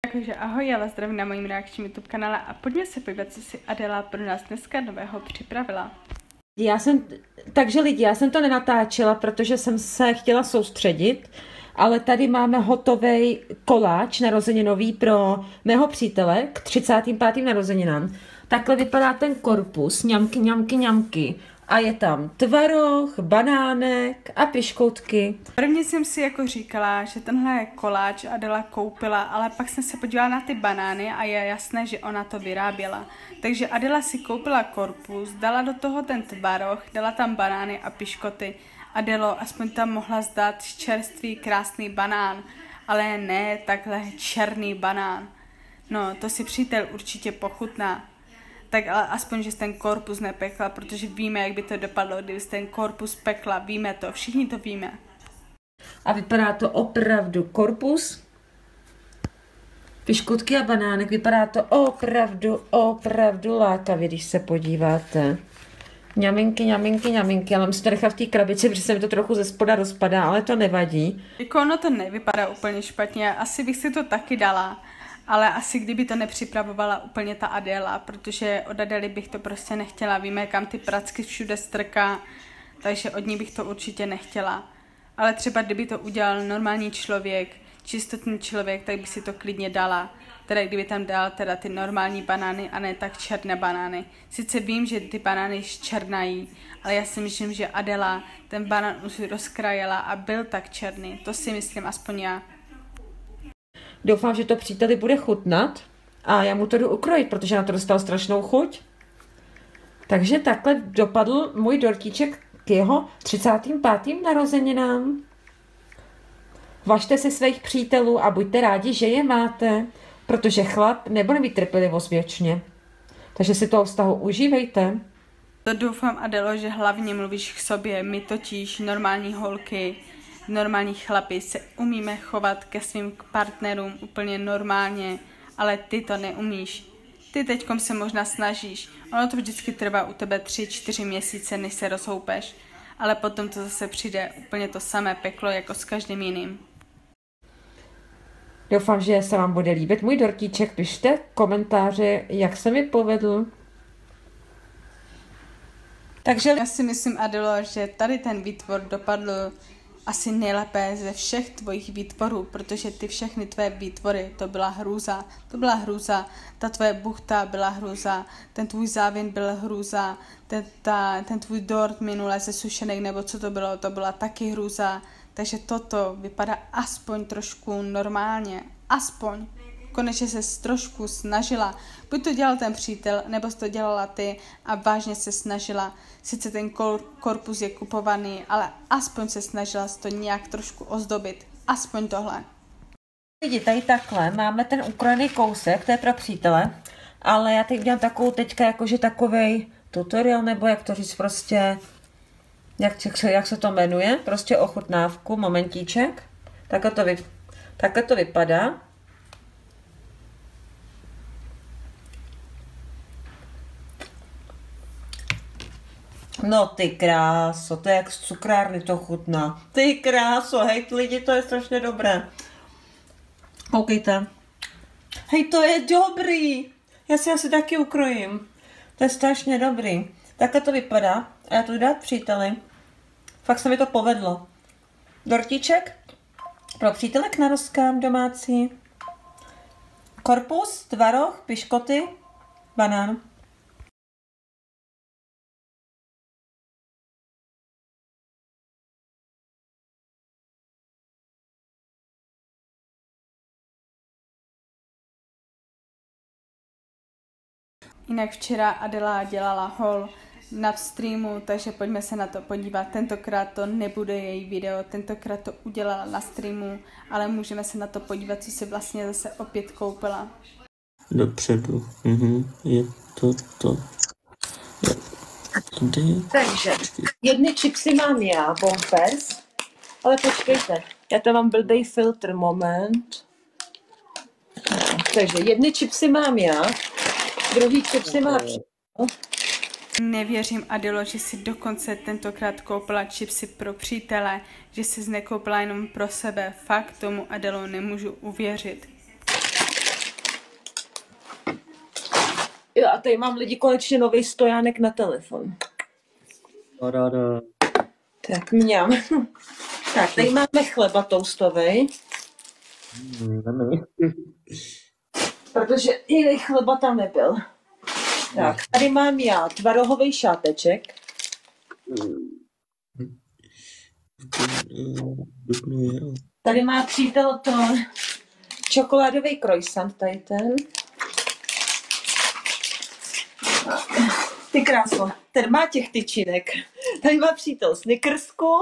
Takže ahoj, já vás zdravím na mojím reakčním YouTube kanále a pojďme se podívat, co si Adela pro nás dneska nového připravila. Takže lidi, já jsem to nenatáčela, protože jsem se chtěla soustředit, ale tady máme hotový koláč narozeninový pro mého přítele k 35. narozeninám. Takhle vypadá ten korpus, ňamky, ňamky, ňamky. A je tam tvaroh, banánek a piškoutky. Prvně jsem si jako říkala, že tenhle koláč Adela koupila, ale pak jsem se podívala na ty banány a je jasné, že ona to vyráběla. Takže Adela si koupila korpus, dala do toho ten tvaroh, dala tam banány a piškoty. Adelo, aspoň tam mohla zdát čerstvý krásný banán, ale ne takhle černý banán. No, to si přítel určitě pochutná. Tak ale aspoň, že jsi ten korpus nepekla, protože víme, jak by to dopadlo, kdyby jsi ten korpus pekla, víme to, všichni to víme. A vypadá to opravdu korpus, piškotky a banánek, vypadá to opravdu lákavě, když se podíváte. Ňaminky, ňaminky, ňaminky, ale musím to nechat v té krabici, protože se mi to trochu ze spoda rozpadá, ale to nevadí. Jako ono to nevypadá úplně špatně, asi bych si to taky dala. Ale asi kdyby to nepřipravovala úplně ta Adela, protože od Adely bych to prostě nechtěla. Víme, kam ty pracky všude strká, takže od ní bych to určitě nechtěla. Ale třeba kdyby to udělal normální člověk, čistotný člověk, tak by si to klidně dala. Teda kdyby tam dal teda ty normální banány a ne tak černé banány. Sice vím, že ty banány černají, ale já si myslím, že Adela ten banán už rozkrajela a byl tak černý. To si myslím aspoň já. Doufám, že to příteli bude chutnat a já mu to jdu ukrojit, protože na to dostal strašnou chuť. Takže takhle dopadl můj dortíček k jeho 35. narozeninám. Važte si svých přítelů a buďte rádi, že je máte, protože chlap nebude mít trpělivost věčně. Takže si toho vztahu užívejte. To doufám, Adelo, že hlavně mluvíš k sobě, my totiž normální holky, normální chlapi se umíme chovat ke svým partnerům úplně normálně, ale ty to neumíš. Ty teďkom se možná snažíš, ono to vždycky trvá u tebe 3-4 měsíce, než se rozhoupeš, ale potom to zase přijde úplně to samé peklo jako s každým jiným. Doufám, že se vám bude líbit můj dortíček, pište komentáře, jak se mi povedl. Takže já si myslím, Adelo, že tady ten výtvor dopadl asi nejlépe ze všech tvojich výtvorů, protože ty všechny tvoje výtvory, to byla hrůza, ta tvoje buchta byla hrůza, ten tvůj závin byl hrůza, ten tvůj dort minule ze sušenek, nebo co to byla taky hrůza, takže toto vypadá aspoň trošku normálně, aspoň. Konečně se trošku snažila. Buď to dělal ten přítel, nebo jsi to dělala ty a vážně se snažila. Sice ten korpus je kupovaný, ale aspoň se snažila to nějak trošku ozdobit. Aspoň tohle. Lidi, tady takhle máme ten ukrojený kousek, to je pro přítele, ale já teď dělám takovou teďka jakože takovej tutorial, nebo jak to říct prostě, jak se to jmenuje, prostě ochutnávku, momentíček. Takhle to vypadá. No ty kráso, to je jak z cukrárny to chutná. Ty kráso, hej lidi, to je strašně dobré. Koukejte. Hej, to je dobrý. Já si asi taky ukrojím. To je strašně dobrý. Takhle to vypadá. A já to jdu dát příteli. Fakt se mi to povedlo. Dortíček pro přítele k narozkám domácí. Korpus, tvaroh, piškoty, banán. Jinak včera Adela dělala haul na streamu, takže pojďme se na to podívat. Tentokrát to nebude její video, tentokrát to udělala na streamu, ale můžeme se na to podívat, co si vlastně zase opět koupila. Dopředu, je to. Takže, jedny chipsy mám já, Bombers, ale počkejte, já tam mám blbej filtr, moment. Takže jedny chipsy mám já, druhý chipsy má Nevěřím, Adelo, že si dokonce tentokrát koupila chipsy pro přítele, že jsi nekoupila jenom pro sebe. Fakt tomu, Adelo, nemůžu uvěřit. a tady mám lidi konečně nový stojánek na telefon. Paráda. Tak mňam. Tak, tady máme chleba toustovej. Protože jiný chleba tam nebyl. Tak, tady mám já tvarohový šáteček. Tady má přítel to čokoládový croissant, tady ten. Ty kráso, ten má těch tyčinek. Tady má přítel Snickersku.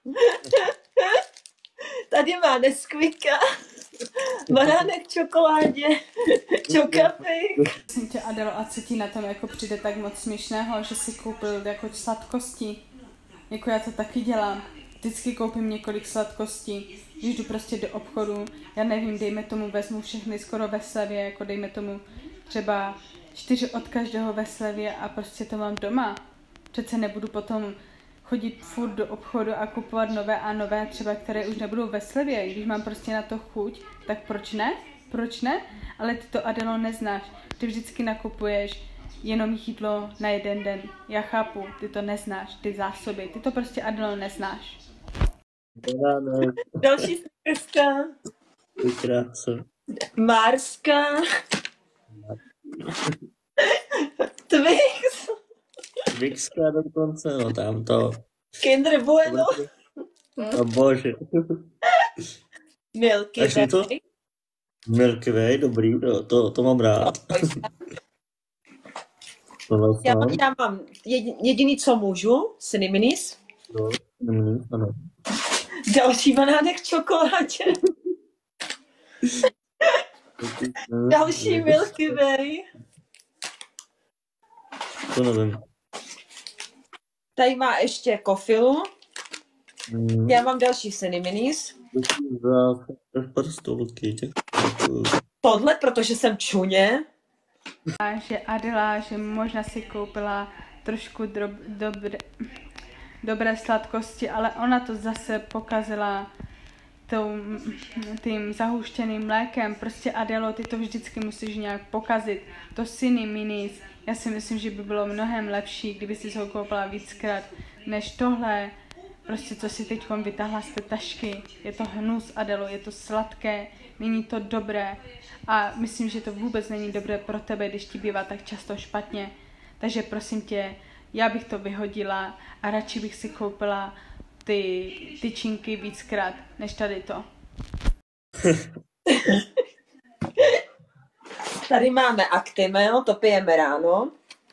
Tady má Nesquika. Banánek v čokoládě. Čokapik. Prosím tě, Adelo, a co ti na tom jako přijde tak moc směšného, že si koupil jako sladkosti? Jako já to taky dělám. Vždycky koupím několik sladkostí, když jdu prostě do obchodu, já nevím, dejme tomu, vezmu všechny skoro ve slevě, jako dejme tomu třeba 4 od každého ve slevě a prostě to mám doma. Přece nebudu potom chodit furt do obchodu a kupovat nové a nové, třeba které už nebudou ve slevě. Když mám prostě na to chuť, tak proč ne? Proč ne? Ale ty to, Adelo, neznáš. Ty vždycky nakupuješ jenom jídlo na jeden den. Já chápu, ty to neznáš, ty zásoby. Ty to prostě, Adelo, neznáš. Další Snickerska. Ty krása. Marska. Twix. Twixka dokonce, no tam to. Kinder Bueno. No bože. Milky Až mi to? Way. Milky Way, dobrý, to mám rád. Já mám jediný, co můžu, Cineminis. Ano. Další banánek v čokoládě. Další Milky Way. To nevím. Tady má ještě kofilu. Já mám další Cineminis. Tohle, protože jsem čuně. A že Adela, že možná si koupila trošku dobré sladkosti, ale ona to zase pokazila tím zahuštěným mlékem. Prostě, Adelo, ty to vždycky musíš nějak pokazit. To Cineminis, já si myslím, že by bylo mnohem lepší, kdyby si ho koupila víckrát, než tohle. Prostě, co si teď vytáhla z té tašky. Je to hnus, Adelo, je to sladké, není to dobré. A myslím, že to vůbec není dobré pro tebe, když ti bývá tak často špatně. Takže prosím tě, já bych to vyhodila a radši bych si koupila ty tyčinky víckrát, než tady to. Tady máme Actimel, to pijeme ráno.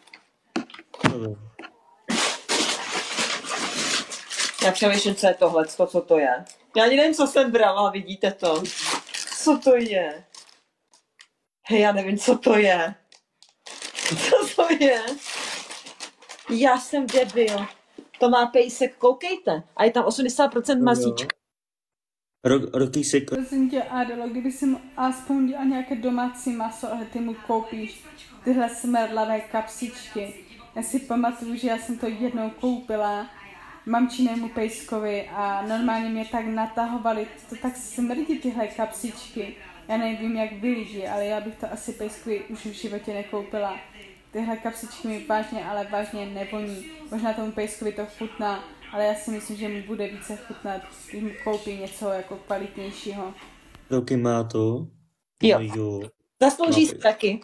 Já přemýšlím, co je tohle, co to je. Já ani nevím, co jsem brala, vidíte to. Co to je? Hej, já nevím, co to je. Co to je? Já jsem debil. To má pejsek, koukejte. A je tam 80% mazíčka. Roky se... Prosím tě, Adelo, kdyby si mu aspoň dělal nějaké domácí maso, ale ty mu koupíš tyhle smradlavé kapsičky. Já si pamatuju, že já jsem to jednou koupila mamčinému pejskovi a normálně mě tak natahovali, to tak smrdí tyhle kapsičky. Já nevím, jak vylíží, ale já bych to asi pejskovi už v životě nekoupila. Tyhle kapsičky mi vážně, ale vážně nevoní. Možná tomu pejskovi to chutná, ale já si myslím, že mu bude více chutnat, když mu koupí něco jako kvalitnějšího. Roky má to? Jo. Zaslouží si taky.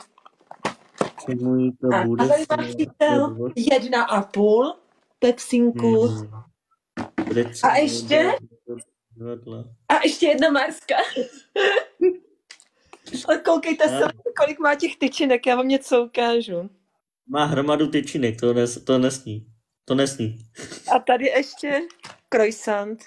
A tady má přítel 1,5 pepsinku. A ještě? A ještě jedna Marska. Ale koukejte se, kolik má těch tyčinek, já vám něco ukážu. Má hromadu tyčinek, to nesní. To nesní. A tady ještě croissant.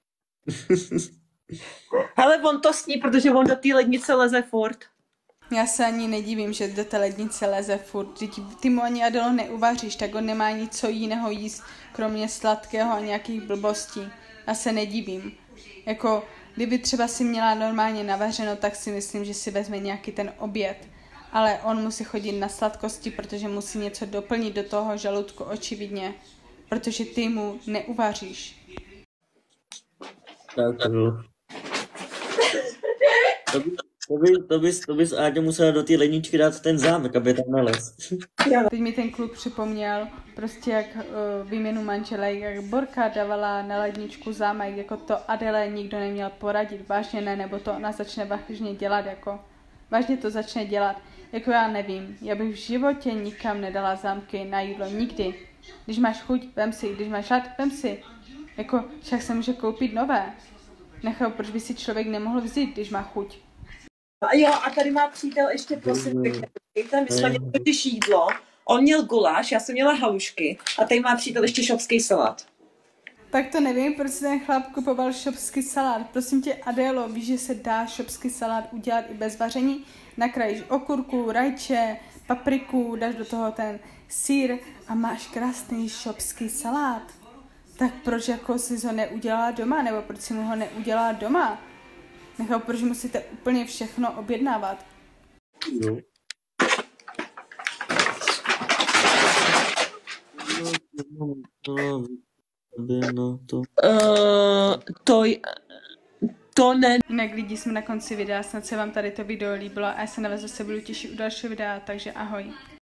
Ale on to sní, protože on do té lednice leze furt. Já se ani nedivím, že do té lednice leze furt. Ty mu ani, Adelo, neuvaříš, tak on nemá nic co jiného jíst, kromě sladkého a nějakých blbostí. Já se nedivím. Jako, kdyby třeba si měla normálně navařeno, tak si myslím, že si vezme nějaký ten oběd. Ale on musí chodit na sladkosti, protože musí něco doplnit do toho žaludku, očividně. Protože ty mu neuvaříš. Tak jo. To bys Áďo musela do té ledničky dát ten zámek, aby tam nalez. Teď mi ten kluk připomněl, prostě jak výměnu manželek, jak Borka dávala na ledničku zámek, jako to Adele nikdo neměl poradit, vážně ne, nebo to ona začne vážně dělat, jako vážně to začne dělat, jako já nevím, já bych v životě nikam nedala zámky na jídlo, nikdy. Když máš chuť, vem si, když máš hlad, vem si. Jako, však se může koupit nové. Nechápu, proč by si člověk nemohl vzít, když má chuť. A jo, a tady má přítel ještě prosím pěkně. My jsme měli totiž jídlo, on měl guláš, já jsem měla halušky a tady má přítel ještě šopský salát. Tak to nevím, proč si ten chlap kupoval šopský salát. Prosím tě, Adélo, víš, že se dá šopský salát udělat i bez vaření? Nakrájíš okurku, rajče, papriku, dáš do toho ten sýr a máš krásný šopský salát. Tak proč jako jsi ho neudělala doma, nebo proč si mu ho neudělala doma? Nechápu, proč musíte úplně všechno objednávat. Jo. To ne. Jinak lidi, jsme na konci videa, snad se vám tady to video líbilo a já se na vás zase budu těšit u dalšího videa, takže ahoj.